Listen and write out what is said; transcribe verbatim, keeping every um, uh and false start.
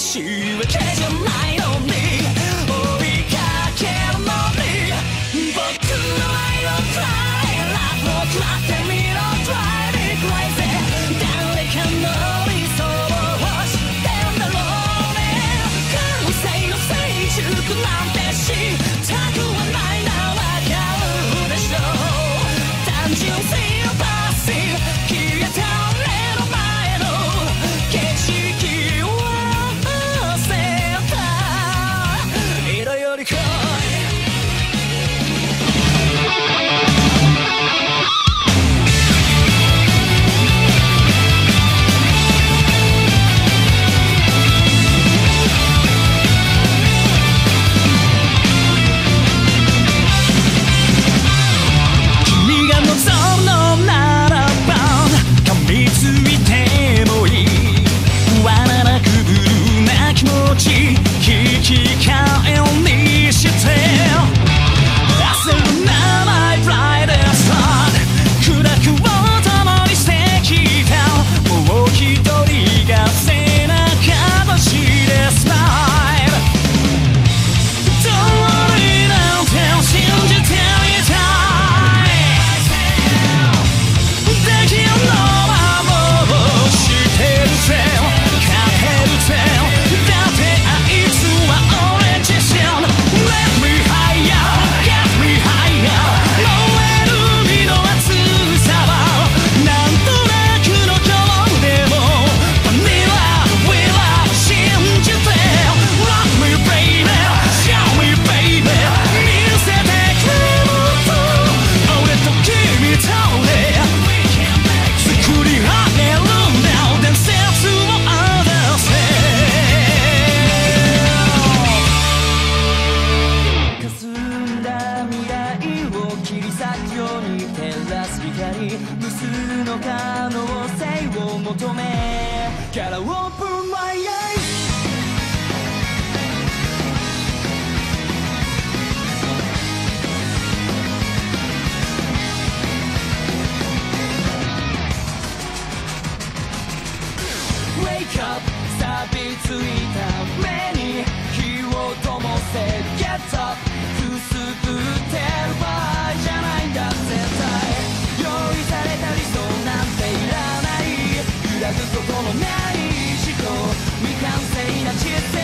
仕分けじゃないのに追いかけるのに僕の愛をくらいラブを食らってみろ Drive me crazy 誰かの理想を知ってんだろうね感性の成熟なんてしたくはないなわかるでしょう単純性をパス消えた目の前の景色を忘れた色より濃い君が望むのならば噛みついてもいい罠なくブルーな気持ち引き換えにして焦るなマイブライトスター暗くを共にしてきたもう一人が背中越しでスマイルどうになんて信じてみたいできるのはもう知ってるぜ勝てるぜだってあいつは俺自身 Let me higher Get me higher 燃える身の熱さはなんとなくの今日でもバニラウィラ信じて Rock me baby Show me baby 見せてくれもっと俺と君とで作り上げるんだ伝説を表せ霞んだ未来を切り裂くように照らす光無数の可能性を求め Gotta open my eyes Wake up 錆びついた目に火を灯せ Get up くすぶってる場合じゃないんだ絶対用意された理想なんていらない揺らぐことのない思考未完成な地図